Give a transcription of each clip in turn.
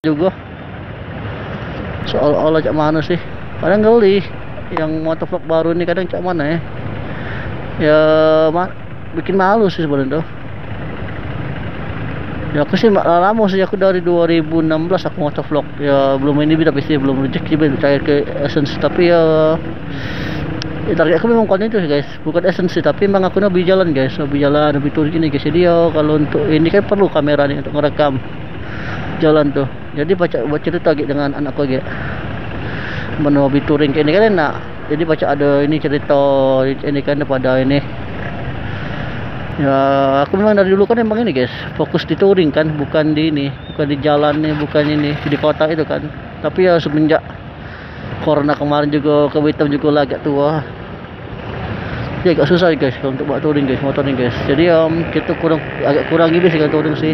juga seolah-olah cak mana sih, kadang geli yang motovlog baru ini, kadang cak mana ya, ya bikin malu sih sebenarnya tuh. Ya aku sih lama sih, aku dari 2016 aku motovlog ya, belum ini tapi sih belum rezeki belum cair ke essence, tapi ya, target aku memang konten itu guys, bukan essence tapi memang aku lebih jalan guys, lebih jalan lebih turun gini guys. Jadi ya kalau untuk ini kan perlu kamera nih untuk ngerekam jalan tuh. Jadi baca buat cerita gitu dengan anakku gitu, mau hobi touring kayak ini kan enak. Jadi baca ada ini cerita ini kan pada ini ya. Aku memang dari dulu kan emang ini guys, fokus di touring kan, bukan di ini, bukan di jalan nih, bukan ini di kota itu kan. Tapi ya semenjak corona kemarin juga ke Batam juga lah agak tua, ya agak susah guys untuk buat touring guys, motoring guys. Jadi kita agak kurang gitu sih kan touring sih.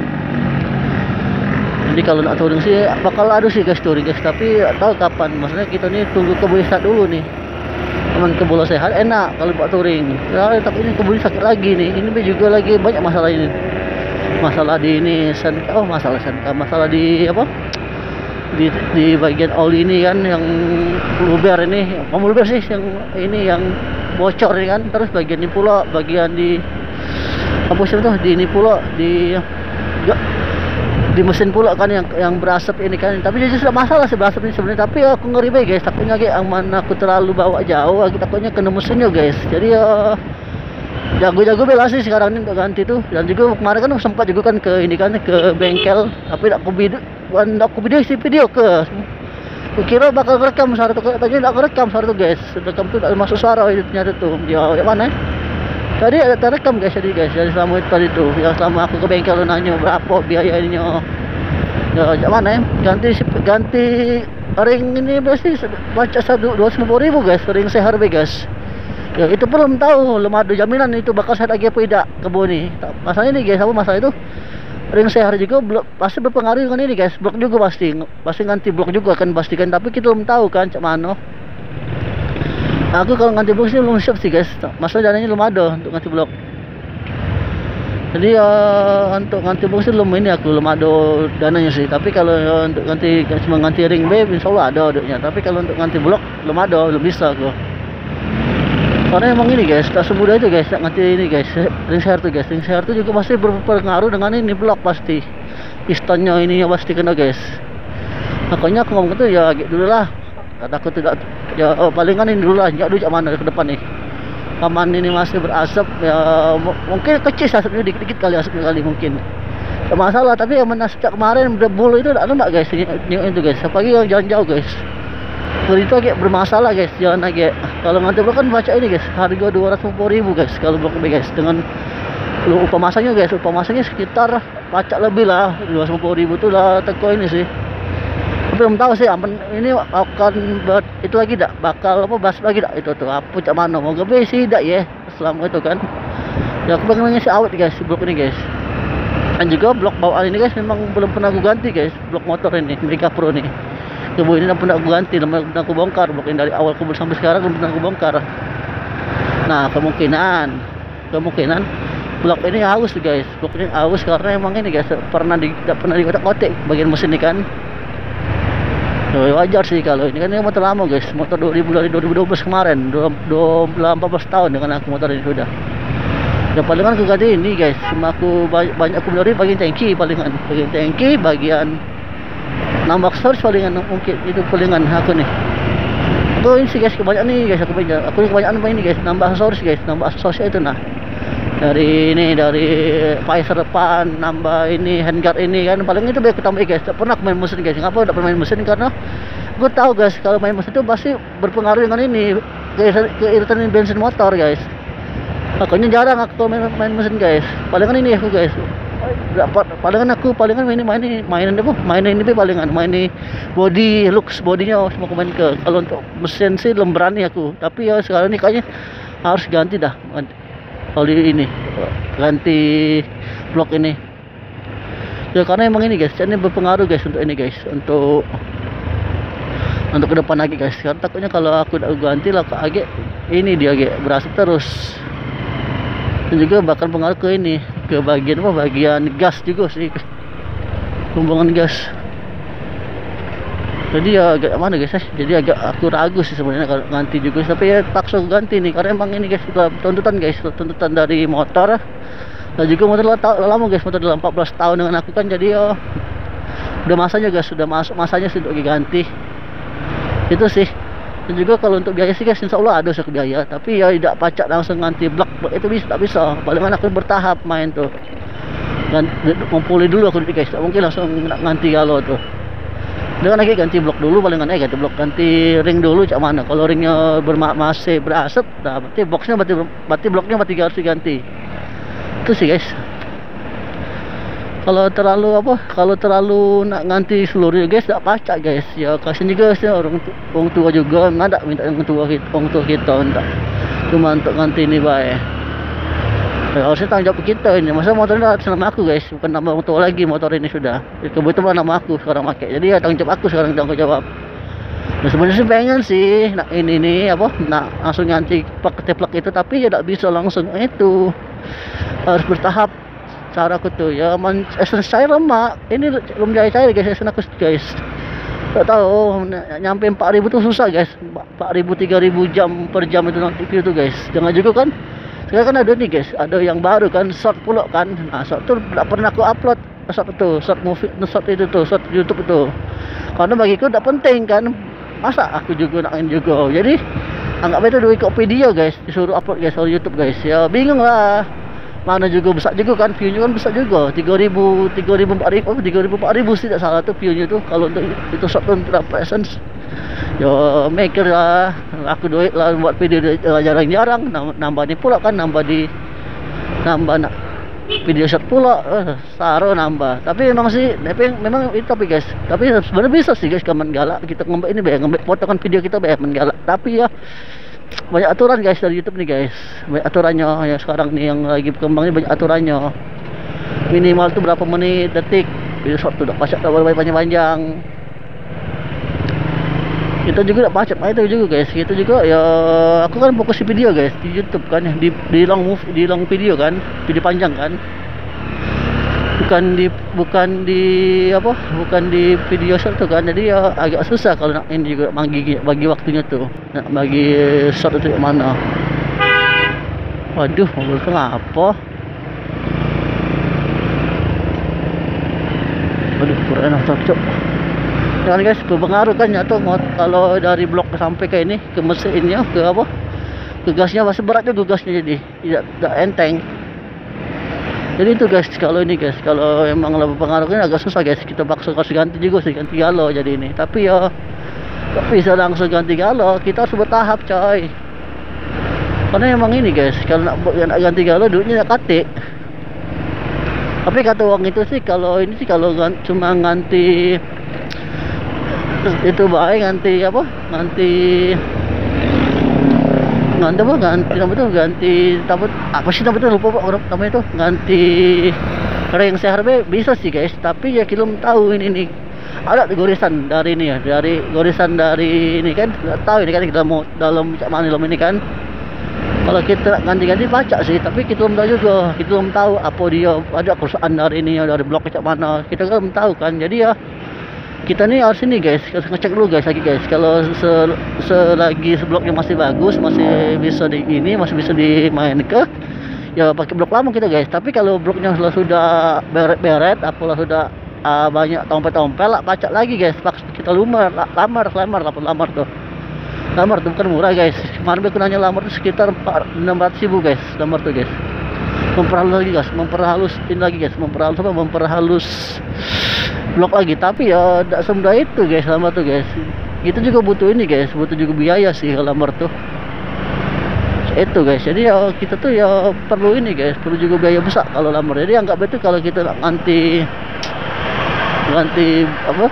Jadi kalau nak touring sih bakal ada sih guys touring guys, tapi tak tahu kapan. Maksudnya kita nih tunggu kebun sehat dulu nih. Teman kebun sehat enak kalau buat touring. Ya, tapi ini kebun sakit lagi nih. Ini juga lagi banyak masalah ini. Masalah di ini masalah di apa? Di bagian oli ini kan, yang luber ini, luber sih yang ini yang bocor ini kan. Terus bagian ini pula, bagian di apa sih tuh, di ini pula di mesin pula kan yang berasap ini kan. Tapi jadi sudah masalah sih berasap ini sebenarnya, tapi ya aku ngeri guys, takutnya kayak aman aku terlalu bawa jauh, aku takutnya kena mesinnya guys. Jadi ya jago-jago bela sih sekarang ini untuk ganti tuh. Dan juga kemarin kan sempat juga kan ke ini kan, ke bengkel, tapi aku video ke kira bakal rekam suara tuh, katanya tidak rekam suara tuh guys, rekam tuh tidak masuk suara itu ternyata tuh. Ya mana tadi ada terekam guys, jadi selama itu tadi tuh, yang selama aku ke bengkel nanya berapa biayanya ya mana ya, ganti ring ini pasti baca 250.000 guys, ring seher guys. Ya itu belum tahu, belum ada jaminan itu bakal saya lagi apa tidak kebun nih. Masalahnya ini guys, apa masalah itu, ring seher juga pasti berpengaruh dengan ini guys, blok juga pasti ganti blok juga kan pastikan, tapi kita belum tahu kan cak mana. Aku kalau ganti blok sih belum siap sih guys, masalah dananya belum ada untuk ganti blok. Jadi untuk ganti blok sih belum ini, aku belum ada dananya sih. Tapi kalau untuk cuma ganti ring B insya Allah ada adanya. Tapi kalau untuk ganti blok belum ada, belum bisa aku. Karena emang ini guys, tak semudah itu guys ganti ini guys, ring seher tuh guys. Ring seher tuh juga pasti berpengaruh dengan ini blok pasti. Pistonnya ini pasti kena guys. Makanya aku ngomong itu ya dulu lah, kataku tidak ya, palingan ini dulu lah, ya dulu mana ke depan nih. Paman ini masih berasap ya, mungkin kecil asapnya, dikit-dikit kali asapnya kali mungkin. Tak masalah, tapi yang sejak kemarin bulu itu ada enggak guys, itu guys, apalagi yang jalan jauh guys. Itu agak bermasalah guys, jalan agak. Kalau nganti blok kan baca ini guys, harga 250.000 guys kalau blok B guys, dengan upah masanya guys, upah masanya sekitar pacak lebih lah, 250.000 tuh lah teko ini sih. Belum tahu sih ini akan itu lagi tak bakal apa bahas lagi tak itu tuh apa cak mana mau gabe sih tak ya selama itu kan. Ya aku pengen ngisi awet guys blok ini guys. Dan juga blok bawaan ini guys memang belum pernah aku ganti guys, blok motor ini Mega Pro nih. Kebun ini pernah aku ganti, pernah aku bongkar blok ini dari awal kebun sampai sekarang belum pernah aku bongkar. Nah kemungkinan blok ini haus guys, blok ini haus karena emang ini guys tidak pernah dikotak-kotak bagian mesin ini kan. Wajar sih kalau ini kan ini motor lama guys, motor 2012 kemarin, 14 tahun dengan aku motor ini sudah. Ya palingan aku ganti ini guys, cuma aku banyak aku beli bagian tangki, bagian nambah storage palingan, mungkin itu palingan aku nih. Itu ini sih guys, kebanyakan nih guys, aku kebanyakan apa ini guys, nambah aksesoris guys, nambah aksesoris itu nah. Dari visor depan, nambah ini handguard ini kan, paling itu biar tambah guys. Tak pernah main mesin guys. Ngapa tak pernah main mesin? Karena gue tahu guys kalau main mesin itu pasti berpengaruh dengan ini keiritan bensin motor guys. Makanya jarang aku main mesin guys. Palingan ini aku guys. Palingan main ini body looks bodinya semua aku main ke. Kalau untuk mesin sih belum berani aku. Tapi ya sekarang ini kayaknya harus ganti dah. Kalau ini ganti blok ini ya, karena emang ini guys, ini berpengaruh guys untuk ini guys, untuk ke depan lagi guys. Karena takutnya kalau aku udah ganti lah agak ini dia agak berasap terus, dan juga bakal pengaruh ke ini, ke bagian gas juga sih, hubungan gas. Jadi ya agak mana guys ya, jadi agak aku ragu sih sebenarnya kalau ganti juga, tapi ya paksa aku ganti nih karena emang ini guys sudah tuntutan guys, tuntutan dari motor. Dan juga motor lama guys, motor dalam 14 tahun dengan aku kan, jadi ya udah masanya guys, sudah masuk masanya sih untuk diganti. Itu sih. Dan juga kalau untuk biaya sih guys, insya Allah ada usah biaya, tapi ya tidak pacak langsung ganti blok itu bisa, tak bisa. Paling aku bertahap main tuh, dan ngumpulin dulu aku guys, tak mungkin langsung ganti kalau tuh. Dengan lagi ganti blok dulu, paling ganti blok, ganti ring dulu cak mana. Kalau ringnya masih berasap, nah berarti boxnya berarti bloknya berarti harus diganti. Itu sih guys. Kalau terlalu nak ganti seluruhnya guys, tak pacak guys. Ya kasihan juga sih orang tua juga, nggak ada minta orang tua kita minta. Cuma untuk ganti ini baik. Ya, harusnya tanggung jawab kita ini. Masa motornya atas nama aku guys, bukan nama orang tua lagi motor ini sudah. Kebetulan nama aku sekarang pakai. Jadi ya tanggung jawab aku sekarang, tanggung jawab. Nah, sebenarnya sih pengen sih nak ini apa, nak langsung ganti plak itu, tapi ya tidak bisa langsung itu. Harus bertahap. Cara aku tuh ya essence cair lemak. Ini belum cair guys, essence aku guys. Tak tahu nyampe 4.000 tuh susah guys. 4.000 3.000 jam per jam itu nanti view tuh guys. Jangan juga kan. Sekarang kan ada nih guys, ada yang baru kan, short pula kan. Nah, short tuh tidak pernah aku upload. Short itu, short movie, short itu tuh, short YouTube itu. Karena bagiku tidak penting kan. Masa aku juga nak main juga. Jadi anggap itu ikut video guys, disuruh upload guys di YouTube guys. Ya bingung lah. Mana juga besar juga kan, view-nya kan besar juga. 3.000, 4.000 sih tidak salah tuh view-nya tuh. Kalau untuk itu short tuh presence. Yo maker lah, aku duit lah buat video jarang-jarang, nambah nih pula kan, nambah nak video shot pula, saro nambah. Tapi memang itu, tapi guys, tapi sebenarnya bisa sih guys kaman galak kita ngembek ini ngambil potongan video kita menggalak. Tapi ya banyak aturan guys dari YouTube nih guys, banyak aturannya ya sekarang nih yang lagi berkembang ini, banyak aturannya. Minimal tuh berapa menit, detik video shot tuh, udah pasang tak boleh panjang-panjang. Kita juga tak pacak itu juga guys. Kita juga ya, aku kan fokus di video guys di YouTube kan, di long video kan, video panjang kan, bukan di video short tuh kan. Jadi ya agak susah kalau nak ini juga bagi waktunya tuh, nak bagi short itu mana. Waduh, mobil itu ngapa? Waduh, kurang enak cocok kan guys, berpengaruh kan ya tuh kalau dari blok sampai ke ini, ke mesinnya, ke apa, ke gasnya, masih berat juga gasnya, jadi tidak enteng. Jadi itu guys, kalau ini guys, kalau emang lebih pengaruhnya agak susah guys, kita paksa harus ganti juga sih, ganti galo jadi ini. Tapi ya gak bisa langsung ganti galo, kita harus bertahap coy. Karena emang ini guys, kalau nak ganti galo duitnya katik. Tapi kata uang itu sih, kalau ini sih kalau cuma ganti itu baik, ganti apa apa sih namanya, lupa pak namanya itu, ganti ring CRB bisa sih guys. Tapi ya kita belum tahu ini ada gorisan dari ini ya, dari gorisan dari ini kan, nggak tahu ini kan kita mau dalam mana ini kan. Kalau kita ganti-ganti pacak sih, tapi kita belum tahu juga, kita belum tahu apa dia ada kerusakan dari ini, dari blok macam mana, kita kan belum tahu kan. Jadi ya kita nih harus ini guys, ngecek dulu guys lagi guys. Kalau selagi bloknya masih bagus, masih bisa dimain ke, ya pakai blok lama kita guys. Tapi kalau bloknya sudah beret-beret, apalah sudah banyak tompel-tompel lah, pacak lagi guys. Kita lamar tuh. Lamar tuh bukan murah guys. Kemarin aku nanya lamar tuh sekitar 600.000 guys, lamar tuh guys. Memperhalus blok lagi. Tapi ya tidak semudah itu guys lamar tuh guys. Itu juga butuh ini guys, butuh juga biaya sih lamar tuh. Itu guys, jadi ya kita tuh ya perlu ini guys, perlu juga biaya besar kalau lamar. Jadi anggap itu kalau kita ganti apa,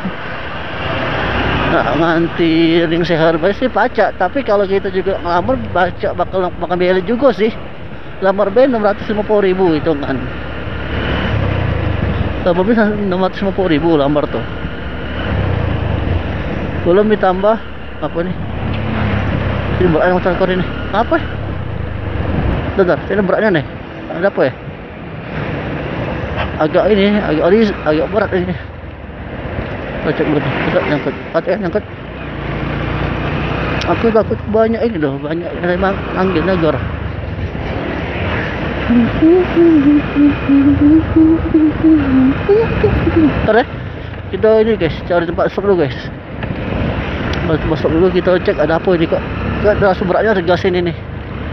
nganti ring CRB sih pacak. Tapi kalau kita juga ngelamar bakal makan biaya juga sih. Lamar B 650.000 itu kan. Lamar B 650.000 lamar tuh. Belum ditambah apa nih? Ini beratnya motor kor ini. Apa? Bentar, ini beratnya nih. Ada apa ya? Agak berat ini. cek dulu. Kita nyangkut. Nyangkut. Aku takut banyak ini loh, banyak memang angin negor. Ntar ya, kita ini guys, cari tempat stop dulu guys. Tempat stop dulu, kita cek ada apa ini kok. Ada sumbernya regas ini nih.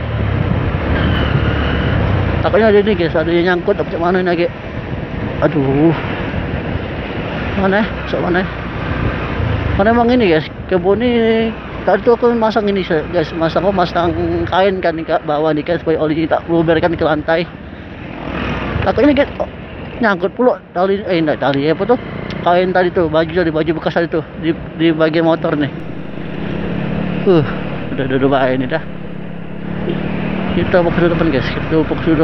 Takutnya ada ini guys, ada yang nyangkut apa mana ini lagi. Aduh. Mana? Masuk mana? Mana emang ini guys, kebun ini. Tadi tuh aku masang ini guys, masang kain kan ke bawah nih kan supaya oli tak meluberkan ke lantai. Takutnya guys, nyangkut pula tali enggak tali apa tuh? Kain tadi tuh, baju bekas tadi tuh di bagian motor nih. Udah bahaya ini dah. Kita fokus ke depan guys, fokus ke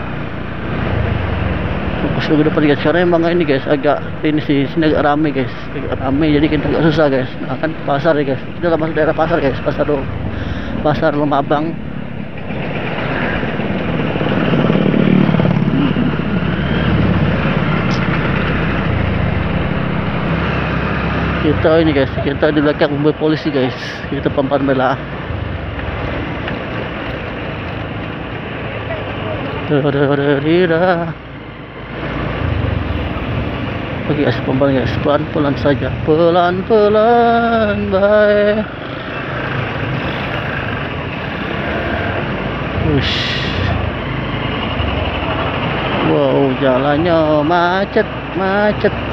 depan guys. Karena emang ini guys agak ini sini agak rame guys, jadi kita agak susah guys. Nah, kan pasar ya guys, kita masuk daerah pasar guys, pasar Lumabang. Kita ini guys, kita di belakang mobil polisi guys, kita pempan bela. Oke guys, pelan-pelan saja, pelan-pelan, bye. Wow, jalannya macet.